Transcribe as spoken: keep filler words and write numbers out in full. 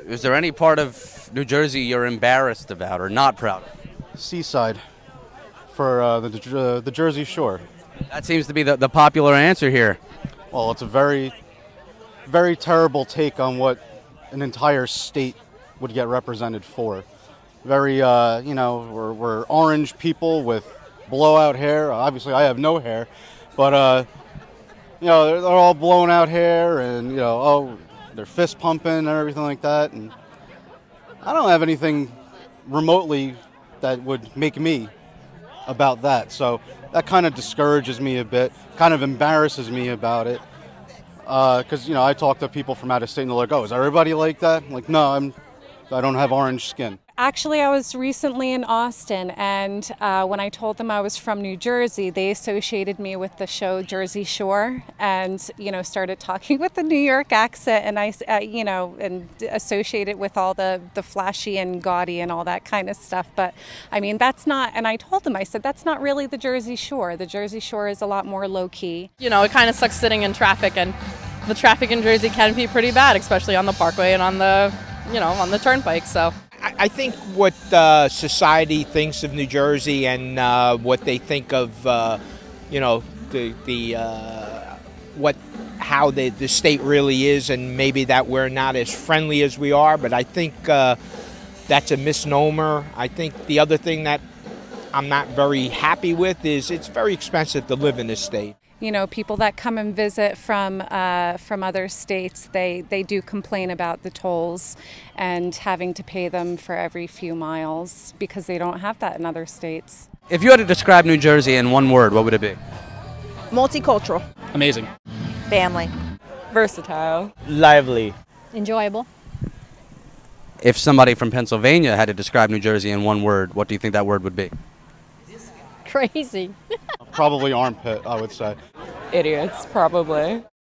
Is there any part of New Jersey you're embarrassed about or not proud of? Seaside, for uh, the uh, the Jersey Shore. That seems to be the, the popular answer here. Well, it's a very, very terrible take on what an entire state would get represented for. Very, uh, you know, we're, we're orange people with blowout hair. Obviously, I have no hair, but, uh, you know, they're, they're all blown out hair and, you know, oh, they're fist pumping and everything like that. And I don't have anything remotely that would make me about that. So that kind of discourages me a bit, kind of embarrasses me about it. Because, uh, you know, I talk to people from out of state and they're like, oh, is everybody like that? I'm like, no, I'm, I don't have orange skin. Actually, I was recently in Austin, and uh, when I told them I was from New Jersey, they associated me with the show Jersey Shore, and you know, started talking with the New York accent, and I, uh, you know, and associate it with all the the flashy and gaudy and all that kind of stuff. But I mean, that's not. And I told them, I said, that's not really the Jersey Shore. The Jersey Shore is a lot more low key. You know, it kind of sucks sitting in traffic, and the traffic in Jersey can be pretty bad, especially on the Parkway and on the, you know, on the Turnpike. So. I think what uh, society thinks of New Jersey and uh, what they think of, uh, you know, the the uh, what how the the state really is, and maybe that we're not as friendly as we are. But I think uh, that's a misnomer. I think the other thing that I'm not very happy with is it's very expensive to live in this state. You know, people that come and visit from uh, from other states, they, they do complain about the tolls and having to pay them for every few miles because they don't have that in other states. If you had to describe New Jersey in one word, what would it be? Multicultural. Amazing. Family. Versatile. Lively. Enjoyable. If somebody from Pennsylvania had to describe New Jersey in one word, what do you think that word would be? Crazy. Probably armpit, I would say. Idiots, probably.